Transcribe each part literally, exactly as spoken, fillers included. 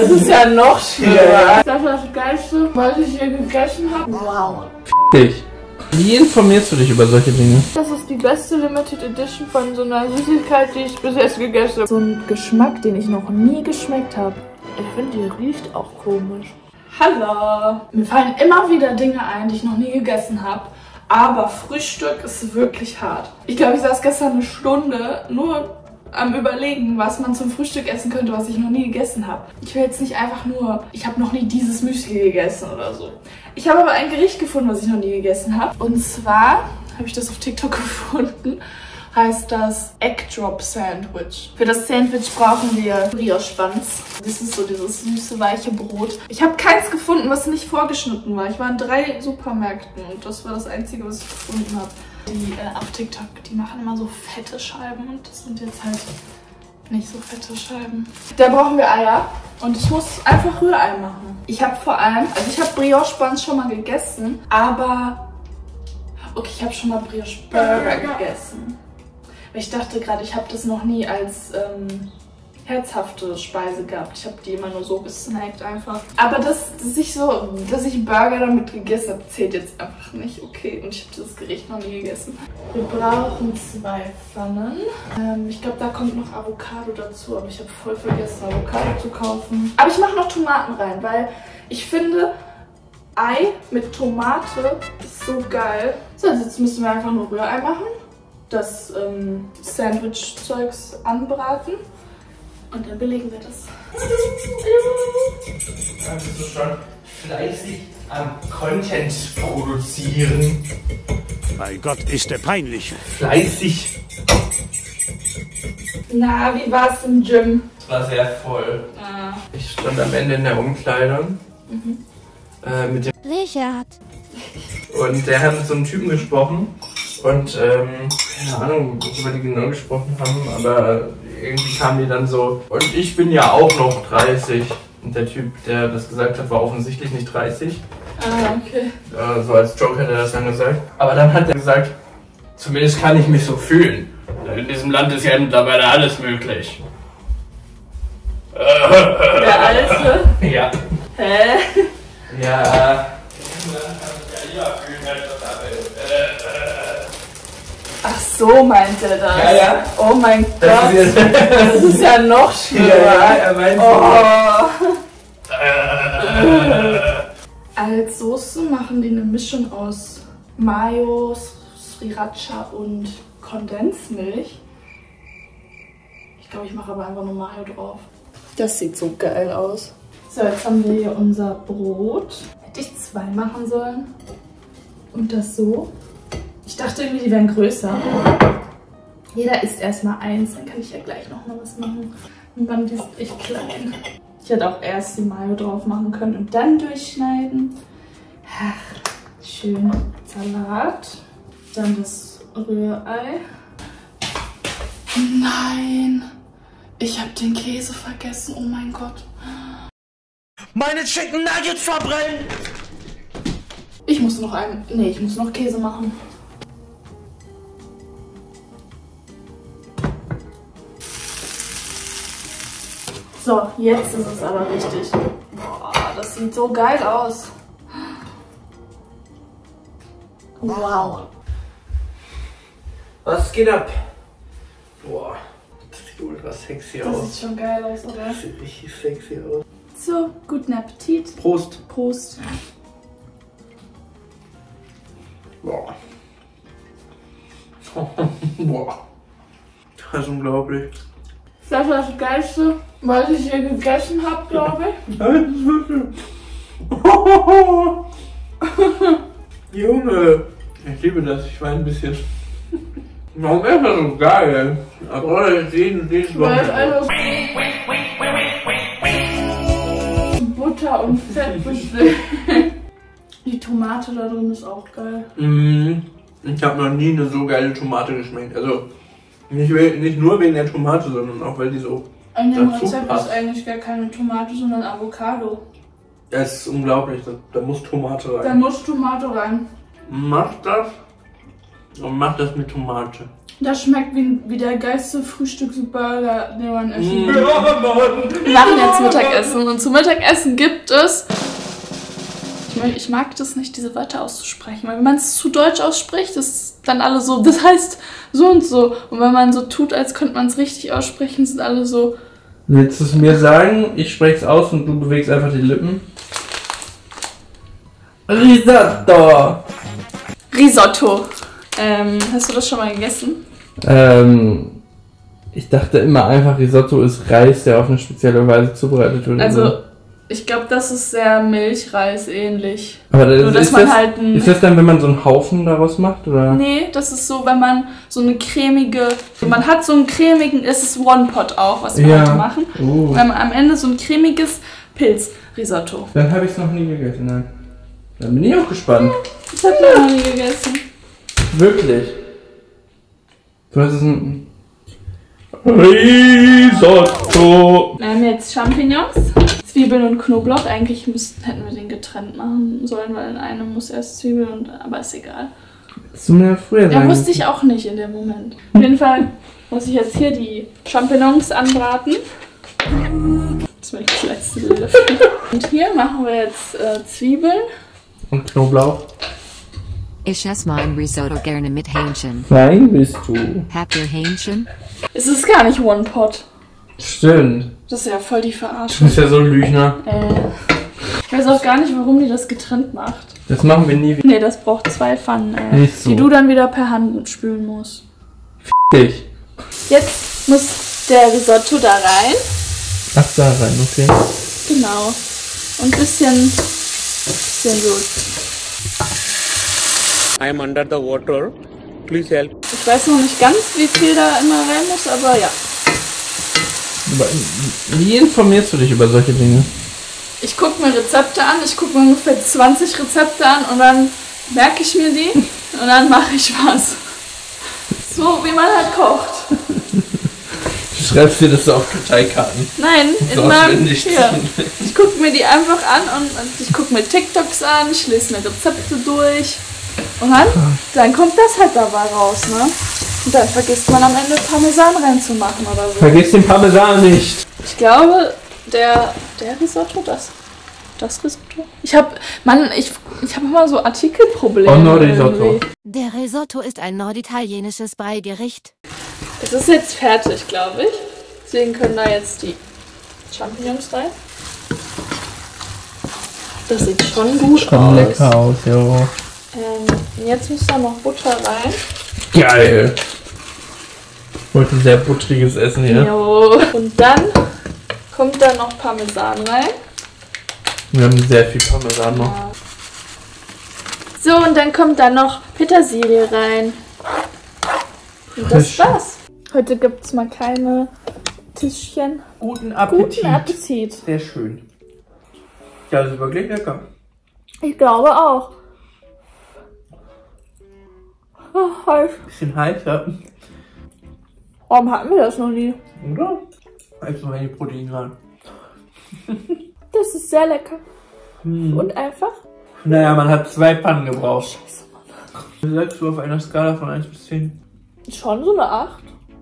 Das ist ja noch schlimmer. Das war das Geilste, was ich hier gegessen habe. Wow. Dich. Wie informierst du dich über solche Dinge? Das ist die beste Limited Edition von so einer Süßigkeit, die ich bis jetzt gegessen habe. So ein Geschmack, den ich noch nie geschmeckt habe. Ich finde, die riecht auch komisch. Hallo! Mir fallen immer wieder Dinge ein, die ich noch nie gegessen habe. Aber Frühstück ist wirklich hart. Ich glaube, ich saß gestern eine Stunde nur am Überlegen, was man zum Frühstück essen könnte, was ich noch nie gegessen habe. Ich will jetzt nicht einfach nur, ich habe noch nie dieses Müsli gegessen oder so. Ich habe aber ein Gericht gefunden, was ich noch nie gegessen habe. Und zwar habe ich das auf TikTok gefunden. Heißt das Egg Drop Sandwich. Für das Sandwich brauchen wir Brioche Buns. Das ist so dieses süße, weiche Brot. Ich habe keins gefunden, was nicht vorgeschnitten war. Ich war in drei Supermärkten und das war das Einzige, was ich gefunden habe. Die äh, auf TikTok, die machen immer so fette Scheiben und das sind jetzt halt nicht so fette Scheiben. Da brauchen wir Eier und ich muss einfach Rührei machen. Ich habe vor allem, also ich habe Brioche Buns schon mal gegessen, aber okay, ich habe schon mal Brioche Burger gegessen. Ich dachte gerade, ich habe das noch nie als ähm, herzhafte Speise gehabt. Ich habe die immer nur so gesnackt einfach. Aber das, dass ich so, dass ich Burger damit gegessen habe, zählt jetzt einfach nicht. Okay, und ich habe das Gericht noch nie gegessen. Wir brauchen zwei Pfannen. Ähm, ich glaube, da kommt noch Avocado dazu, aber ich habe voll vergessen, Avocado zu kaufen. Aber ich mache noch Tomaten rein, weil ich finde, Ei mit Tomate ist so geil. So, jetzt müssen wir einfach nur Rührei machen. Das ähm, Sandwich-Zeugs anbraten und dann belegen wir das. Da bist du schon fleißig am Content produzieren. Mein Gott, ist der peinlich. Fleißig. Na, wie war's im Gym? Es war sehr voll. Ah. Ich stand am Ende in der Umkleidung Mhm. äh, mit dem Richard. und der hat mit so einem Typen gesprochen. Und ähm, keine Ahnung, worüber die genau gesprochen haben, aber irgendwie kamen die dann so, und ich bin ja auch noch dreißig. Und der Typ, der das gesagt hat, war offensichtlich nicht dreißig. Ah, okay. Äh, so als Joke hat er das dann gesagt. Aber dann hat er gesagt, zumindest kann ich mich so fühlen. In diesem Land ist ja mittlerweile alles möglich. Der Alte? Ja. Hä? Ja. Ach so, meint er das? Ja, ja. Oh mein Gott. Das ist, Das ist ja noch schlimmer. ja, er meint Oh. Als Soße machen die eine Mischung aus Mayo, Sriracha und Kondensmilch. Ich glaube, ich mache aber einfach nur Mayo drauf. Das sieht so geil aus. So, jetzt haben wir hier unser Brot. Hätte ich zwei machen sollen. Und das so. Ich dachte irgendwie, die wären größer. Jeder isst erstmal eins, dann kann ich ja gleich noch mal was machen. Und dann ist echt klein. Ich hätte auch erst die Mayo drauf machen können und dann durchschneiden. Ach, schön Salat. Dann das Rührei. Nein, ich habe den Käse vergessen. Oh mein Gott. Meine Chicken Nuggets verbrennen! Ich muss noch einen. Nee, ich muss noch Käse machen. So, jetzt ist es aber richtig. Boah, das sieht so geil aus. Wow. Was geht ab? Boah, das sieht ultra sexy Das aus. sieht schon geil aus, oder? Das sieht richtig sexy aus. So, guten Appetit. Prost. Prost. Boah. Boah. Das ist unglaublich. Das war das Geilste, was ich hier gegessen habe, glaube ich. Das ist wirklich... Junge. Ich liebe das, ich weine ein bisschen. Warum ist das so geil? Aber jetzt jeden, jeden Weil alles Butter und Fett besteht. Die Tomate da drin ist auch geil. Mm, ich habe noch nie eine so geile Tomate geschmeckt. Also nicht, nicht nur wegen der Tomate, sondern auch weil die so In dem dazu Rezept passt. ist eigentlich gar keine Tomate, sondern Avocado. Das ist unglaublich, da, da muss Tomate rein. Da muss Tomate rein. Mach das und mach das mit Tomate. Das schmeckt wie, wie der geilste Frühstücksburger, den man essen kann. Ja, Mann. Wir machen jetzt Mittagessen und zum Mittagessen gibt es... Ich mag das nicht, diese Wörter auszusprechen, weil wenn man es zu deutsch ausspricht, ist dann alle so, das heißt so und so. Und wenn man so tut, als könnte man es richtig aussprechen, sind alle so... Willst du es mir sagen? Ich spreche es aus und du bewegst einfach die Lippen. Risotto! Risotto. Ähm, hast du das schon mal gegessen? Ähm, ich dachte immer einfach, Risotto ist Reis, der auf eine spezielle Weise zubereitet wird. Also, ich glaube, das ist sehr Milchreis ähnlich. Aber das, Nur, dass ist, man das, halt ein, ist das dann, wenn man so einen Haufen daraus macht, oder? Nee, das ist so, wenn man so eine cremige... Man hat so einen cremigen... Es ist One-Pot auch, was wir ja. heute machen. Uh. Wenn man am Ende so ein cremiges Pilz-Risotto. Dann habe ich es noch nie gegessen, nein. Dann bin ich auch gespannt. Das hab ich noch nie gegessen. Wirklich? Du hast es ein... Risotto! Wir haben jetzt Champignons, Zwiebeln und Knoblauch. Eigentlich müssten, hätten wir den getrennt machen sollen, weil in einem muss erst Zwiebeln und... Aber ist egal. Hättest du mir früher sagen Ja, wusste ich auch nicht in dem Moment. Auf jeden Fall muss ich jetzt hier die Champignons anbraten. Das war die letzte Bilder. Und hier machen wir jetzt äh, Zwiebeln. Und Knoblauch. Ich esse mein Risotto gerne mit Hähnchen. Fein bist du. Habt ihr Hähnchen? Es ist gar nicht One Pot. Stimmt. Das ist ja voll die Du Verarschung. bist ja so ein Lügner. Äh, ich weiß auch gar nicht, warum die das getrennt macht. Das machen wir nie wieder. Nee, das braucht zwei Pfannen, äh, Nicht so. die du dann wieder per Hand spülen musst. Dich. Jetzt muss der Risotto da rein. Ach, da rein, okay. Genau. Und ein bisschen, bisschen so. I am under the water. Please help. Ich weiß noch nicht ganz, wie viel da immer rein muss, aber ja. Wie informierst du dich über solche Dinge? Ich gucke mir Rezepte an, ich gucke mir ungefähr zwanzig Rezepte an und dann merke ich mir die und dann mache ich was. So wie man halt kocht. Du schreibst dir das so auf Karteikarten. Nein, So in meinem... auswendig. Hier. Ich gucke mir die einfach an und, und ich gucke mir TikToks an, ich lese mir Rezepte durch und dann, dann kommt das halt dabei raus, ne? Und dann vergisst man am Ende Parmesan reinzumachen oder so. Vergiss den Parmesan nicht. Ich glaube, der, der Risotto, das, das Risotto. Ich habe, Mann, ich, ich habe immer so Artikelprobleme. Oh no, Risotto. irgendwie. Der Risotto ist ein norditalienisches Beigericht. Es ist jetzt fertig, glaube ich. Deswegen können da jetzt die Champignons rein. Das sieht schon gut Schon aus. lecker aus, jo. Ähm, jetzt muss da noch Butter rein. Geil. Heute sehr buttriges Essen hier. Jo. Und dann kommt da noch Parmesan rein. Wir haben sehr viel Parmesan noch. Ja. So, und dann kommt da noch Petersilie rein. Und das Frisch. war's. Heute gibt's mal keine Tischchen. Guten Appetit. Guten Appetit. Sehr schön. Ja, das ist wirklich lecker. Ich glaube auch. Oh, heiß. Bisschen heißer. Warum hatten wir das noch nie? Oder? Also wenn die Protein rein. Das ist sehr lecker. Hm. Und einfach. Naja, man hat zwei Pannen gebraucht. Scheiße, Mann. Was sagst du auf einer Skala von eins bis zehn? Schon so eine acht.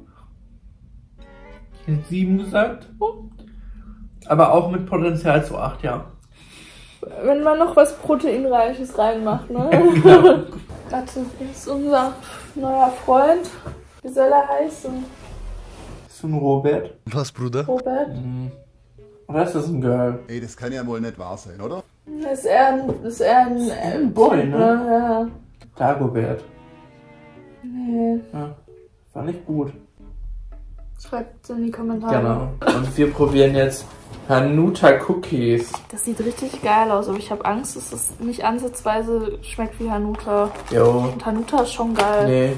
Ich hätte sieben gesagt. Aber auch mit Potenzial zu acht, ja. Wenn man noch was Proteinreiches reinmacht, ne? Genau. Warte, das ist unser neuer Freund. Wie soll er heißen? Bist du ein Robert? Was, Bruder? Robert? Oder ist das ein Girl? Ey, das kann ja wohl nicht wahr sein, oder? Ist er ein... Ist er ein, Ein Boy, ne? Ja. Dagobert. Nee. Ja. Fand ich gut. Schreibt in die Kommentare. Genau. Und wir probieren jetzt Hanuta Cookies. Das sieht richtig geil aus, aber ich habe Angst, dass es nicht ansatzweise schmeckt wie Hanuta. Jo. Und Hanuta ist schon geil. Nee.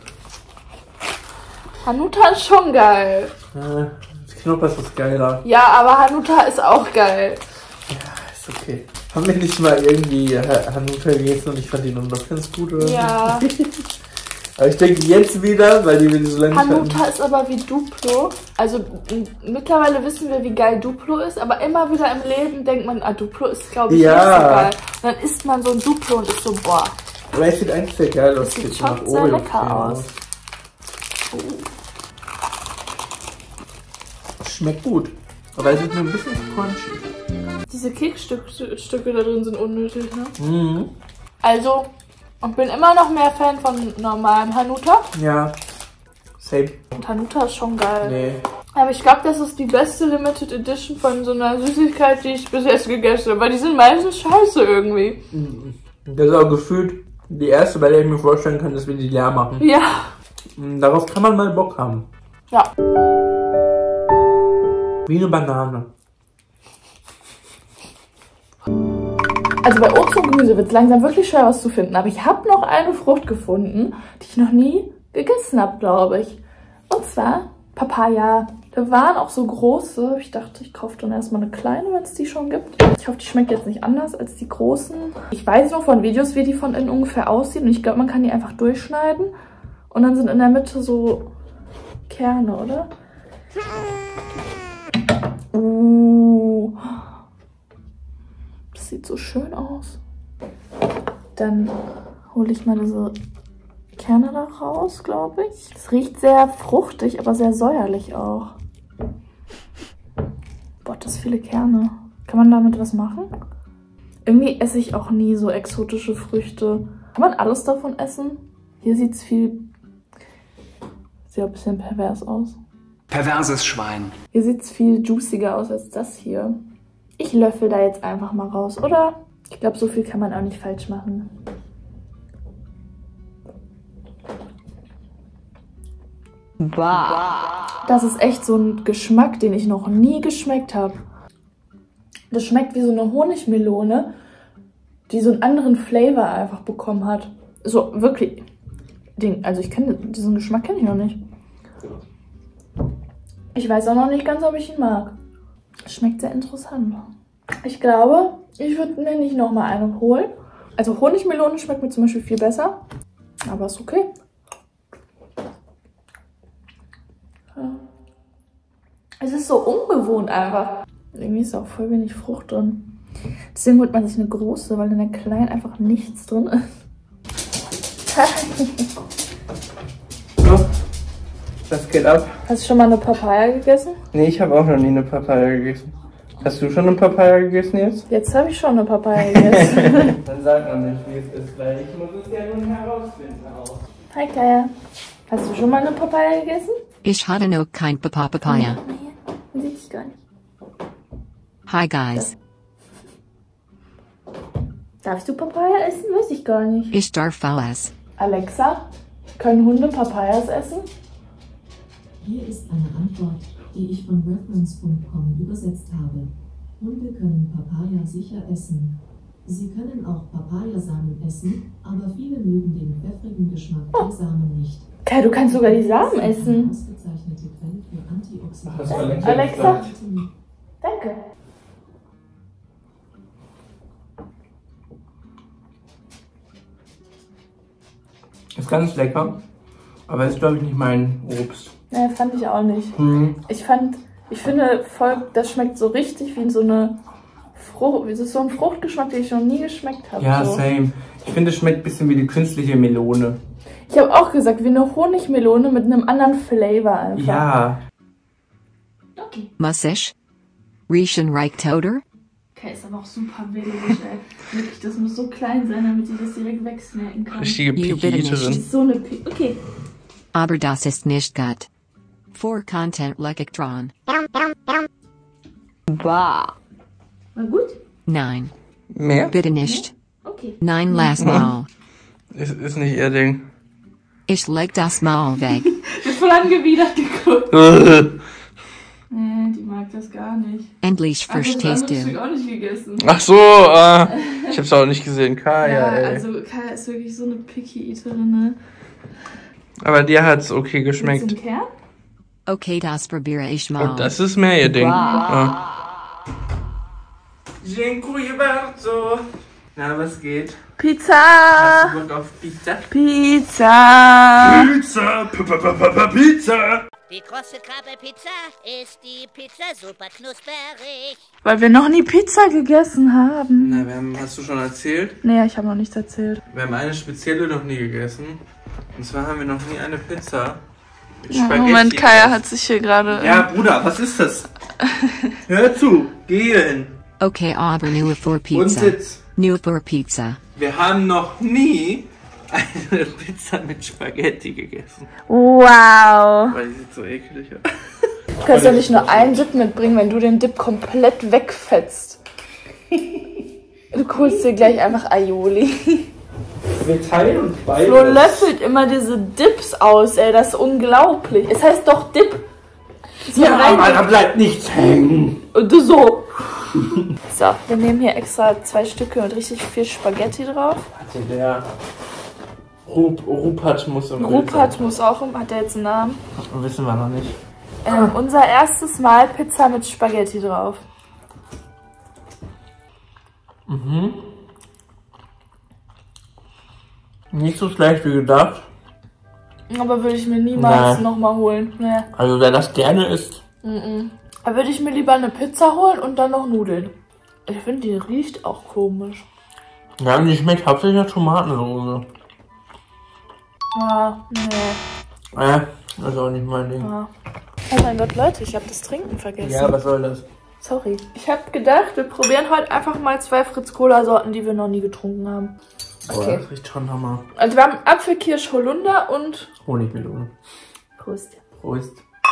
Hanuta ist schon geil. Äh, das Knoppers ist geiler. Ja, aber Hanuta ist auch geil. Ja, ist okay. Haben wir nicht mal irgendwie Ha- Hanuta gegessen und ich fand die nun doch ganz gut, oder? Ja. Aber ich denke jetzt wieder, weil die wir so lange nicht Hanuta hatten. ist aber wie Duplo. Also m- mittlerweile wissen wir, wie geil Duplo ist, aber immer wieder im Leben denkt man, ah, Duplo ist, glaube ich, Ja. nicht so geil. Und dann isst man so ein Duplo und ist so, boah. Aber es sieht eigentlich sehr geil aus. sieht Geht schon nach sehr Oreo lecker Creme aus. Schmeckt gut. Aber es ist nur ein bisschen crunchy. Diese Keksstücke Stücke da drin sind unnötig, ne? Mhm. Also, ich bin immer noch mehr Fan von normalem Hanuta. Ja. Same. Und Hanuta ist schon geil. Nee. Aber ich glaube, das ist die beste Limited Edition von so einer Süßigkeit, die ich bis jetzt gegessen habe. Weil die sind meistens scheiße irgendwie. Das ist auch gefühlt die erste, bei der ich mir vorstellen kann, dass wir die leer machen. Ja. Darauf kann man mal Bock haben. Ja. Wie eine Banane. Also bei Obst und Gemüse wird es langsam wirklich schwer, was zu finden. Aber ich habe noch eine Frucht gefunden, die ich noch nie gegessen habe, glaube ich. Und zwar Papaya. Da waren auch so große. Ich dachte, ich kaufe dann erstmal eine kleine, wenn es die schon gibt. Ich hoffe, die schmeckt jetzt nicht anders als die großen. Ich weiß nur von Videos, wie die von innen ungefähr aussieht. Und ich glaube, man kann die einfach durchschneiden. Und dann sind in der Mitte so Kerne, oder? Uh. Das sieht so schön aus. Dann hole ich mal diese Kerne da raus, glaube ich. Es riecht sehr fruchtig, aber sehr säuerlich auch. Boah, das viele Kerne. Kann man damit was machen? Irgendwie esse ich auch nie so exotische Früchte. Kann man alles davon essen? Hier sieht es viel... Sieht auch ein bisschen pervers aus. Perverses Schwein. Hier sieht es viel juiciger aus als das hier. Ich löffel da jetzt einfach mal raus, oder? Ich glaube, so viel kann man auch nicht falsch machen. Bah. Das ist echt so ein Geschmack, den ich noch nie geschmeckt habe. Das schmeckt wie so eine Honigmelone, die so einen anderen Flavor einfach bekommen hat. So, wirklich. Den, also ich kenne diesen Geschmack kenne ich noch nicht. Ich weiß auch noch nicht ganz, ob ich ihn mag. Schmeckt sehr interessant. Ich glaube, ich würde mir nicht nochmal eine holen. Also Honigmelone schmeckt mir zum Beispiel viel besser. Aber ist okay. Es ist so ungewohnt einfach. Irgendwie ist auch voll wenig Frucht drin. Deswegen holt man sich eine große, weil in der kleinen einfach nichts drin ist. So, was geht ab? Hast du schon mal eine Papaya gegessen? Nee, ich habe auch noch nie eine Papaya gegessen. Hast du schon eine Papaya gegessen jetzt? Jetzt habe ich schon eine Papaya gegessen. Dann sag noch nicht, wie es ist, weil ich muss es ja nun herausfinden auch. Hi Kaya. Hast du schon mal eine Papaya gegessen? Ich hatte noch kein Papa Papaya. Man sieht dich gar nicht. Hi guys. Darfst du Papaya essen? Weiß ich gar nicht. Ich darf alles. Alexa, können Hunde Papayas essen? Hier ist eine Antwort, die ich von reference punkt com übersetzt habe. Hunde können Papaya sicher essen. Sie können auch Papayasamen essen, aber viele mögen den pfeffrigen Geschmack der Samen nicht. Kai, du kannst sogar die Samen essen. Ausgezeichnete Quelle für Antioxidantien. Hast du Alexa Alexa? gesagt? Danke. Ist ganz lecker, aber ist glaube ich nicht mein Obst. Ja, fand ich auch nicht. Hm. Ich fand, ich finde voll, das schmeckt so richtig wie so eine Frucht, das ist so ein Fruchtgeschmack, den ich noch nie geschmeckt habe. Ja, so. same. Ich finde, es schmeckt ein bisschen wie die künstliche Melone. Ich habe auch gesagt, wie eine Honigmelone mit einem anderen Flavor einfach. Ja. Okay. Muss Riechen reicht oder? Okay, ist aber auch super billig, ey. Wirklich, das muss so klein sein, damit ich das direkt wegsnacken kann. Richtige You Picky bitte Eaterin. So eine Pi Okay. Aber das ist nicht gut. For Content Lektron. Bah. War gut? Nein. Mehr? Bitte nicht. Okay. Nein, lass mal. Ist, ist nicht ihr Ding. Ich leg das mal weg. Ich hab voll angewidert geguckt. Nee, die mag das gar nicht. Endlich verstehst Also das andere Stück du. auch nicht gegessen. Ach so, äh, ich hab's auch nicht gesehen. Kaya, Ja, ey. also Kaya ist wirklich so eine Picky Eaterin, ne? Aber dir hat's okay Willst du geschmeckt. einen Kern? Okay, das probiere ich mal. Und das ist mehr ihr Ding. Wow. Ja. Dziękuję bardzo. Na, was geht? Pizza! Hast du Bock auf Pizza? Pizza! Pizza, p -p -p -p -p Pizza. Die große Krabbe-Pizza ist die Pizza super knusperig. Weil wir noch nie Pizza gegessen haben. Na, wir haben, hast du schon erzählt? Nee, ich habe noch nichts erzählt. Wir haben eine spezielle noch nie gegessen. Und zwar haben wir noch nie eine Pizza Spaghetti Moment, Kaya gegessen. hat sich hier gerade... Ja, Bruder, was ist das? Hör zu, geh hin. Okay, aber nur für Und Pizza. sitz. Nur für Pizza. Wir haben noch nie eine Pizza mit Spaghetti gegessen. Wow. Weil die sieht so eklig aus. Du kannst ja nicht nur einen Dip mitbringen, wenn du den Dip komplett wegfetzt. Du holst dir gleich einfach Aioli. Wir teilen uns beide. Flo löffelt immer diese Dips aus, ey, das ist unglaublich. Es heißt doch Dip. So Ja, rein- aber da bleibt nichts hängen. Und du so. So, wir nehmen hier extra zwei Stücke mit richtig viel Spaghetti drauf. Also der Rup, Rupert muss im Bild Rupert muss auch, hat der jetzt einen Namen? sein. Wissen wir noch nicht. Ähm, unser erstes Mal Pizza mit Spaghetti drauf. Mhm. Nicht so schlecht wie gedacht. Aber würde ich mir niemals Nee. nochmal holen. Nee. Also wer das gerne isst. Mm-mm. Da würde ich mir lieber eine Pizza holen und dann noch Nudeln. Ich finde, die riecht auch komisch. Ja, und die schmeckt hauptsächlich nach Tomatensoße. Ja, nee. Äh, das ist auch nicht mein Ding. Ja. Oh mein Gott, Leute, ich habe das Trinken vergessen. Ja, was soll das? Sorry. Ich habe gedacht, wir probieren heute einfach mal zwei Fritz-Cola-Sorten, die wir noch nie getrunken haben. Boah, Okay. das riecht schon Hammer. Also wir haben Apfelkirsch, Holunder und... Honigmelone. Prost. Prost.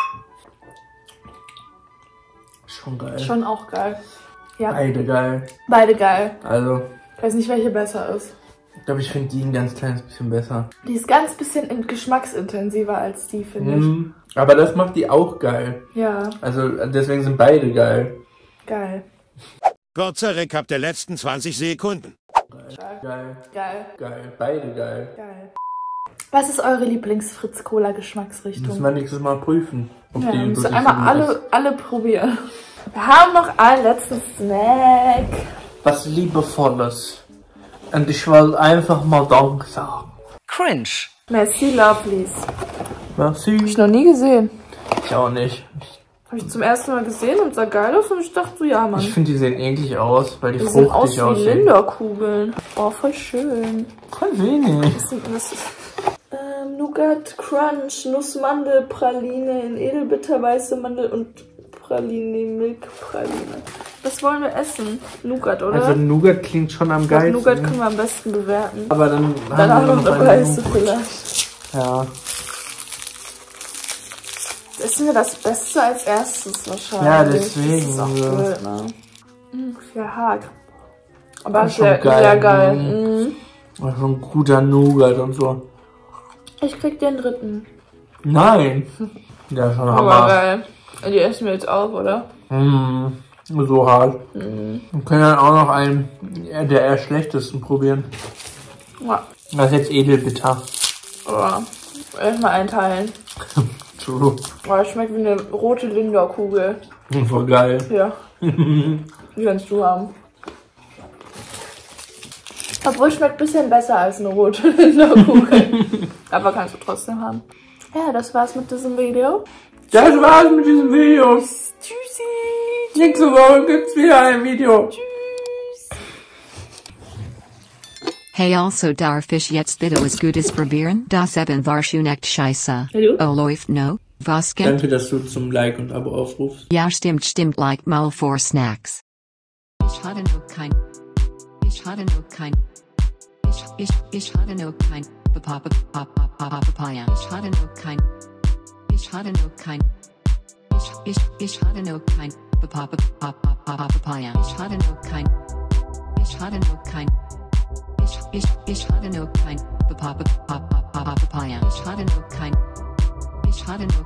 Schon geil. Schon auch geil. Ja, Beide geil. beide geil. Also, Ich weiß nicht, welche besser ist. ich glaube, ich finde die ein ganz kleines bisschen besser. Die ist ganz bisschen in- geschmacksintensiver als die, finde ich. Mhm. Aber das macht die auch geil. Ja, Also, deswegen sind beide geil. geil. Kurzer Recap der letzten zwanzig Sekunden. Geil. Geil. Geil. Beide geil. Geil. Was ist eure Müssen Lieblings-Fritz-Cola-Geschmacksrichtung? wir nächstes Mal prüfen. Ob Ja, die wir müssen wirklich einmal so gut alle, ist. alle probieren. Wir haben noch einen letzten Snack. Was Liebevolles. Und ich wollte einfach mal Dank sagen. Cringe. Merci, Lovelies. Merci. Hab ich noch nie gesehen. Ich auch nicht. Habe ich zum ersten Mal gesehen und sah geil aus und ich dachte so, ja, Mann. Ich finde, die sehen eklig aus, weil die Die sehen aus fruchtig wie aussehen. Linderkugeln. Oh, voll schön. Voll wenig. Was sind das? Ähm, Nougat, Crunch, Nussmandelpraline in Edelbitter, weiße Mandel und Praline, Milchpraline. Was wollen wir essen? Nougat, oder? Also Nougat klingt schon am Ich glaub, geilsten. Nougat können wir am besten bewerten. Aber dann Dann haben auch wir noch eine eine weiße Nougat. vielleicht. Ja. Essen wir das Beste als erstes wahrscheinlich. Ja, deswegen, Das ist auch ja. blöd, ne? Mm, sehr hart. Aber Das ist schon sehr geil. geil. Sehr geil. Mhm. Mm. Das ist schon ein guter Nougat und so. Ich krieg den dritten. Nein. Der ist schon Aber Hammer. geil. Die essen wir jetzt auch, oder? Mm, so hart. Mhm. Wir können dann auch noch einen der eher schlechtesten probieren. Ja. Das ist jetzt Edelbitter. Aber erstmal einteilen. True. Oh, das schmeckt wie eine rote Linderkugel. Voll geil. Ja. Die kannst du haben. Obwohl, schmeckt ein bisschen besser als eine rote Linderkugel. Aber kannst du trotzdem haben. Ja, das war's mit diesem Video. Das war's mit diesem Video. Tschüssi. Nächste Woche gibt's wieder ein Video. Hey, also darf ich jetzt bitte was Gutes probieren? Das eben war schon echt scheiße. Hallo? Oh, läuft no? Was geht? Danke, dass du zum Like und Abo aufrufst. Ja, stimmt, stimmt, like mal for Snacks. Ich hatte nur kein. Ich hatte nur kein. Ich, ich, ich hatte nur kein. Papa, Papa, Papa, Papaya. Ich hatte nur kein. Ich hatte nur kein. Ich, ich, ich hatte nur kein. Papa, Papa, Papa, Papaya. Ich hatte nur kein. Ich hatte nur kein. Ich, ich, ich hatte nur kein. Papa, Papa, Papa, Papaya. Ich hatte nur kein. Ich hatte nur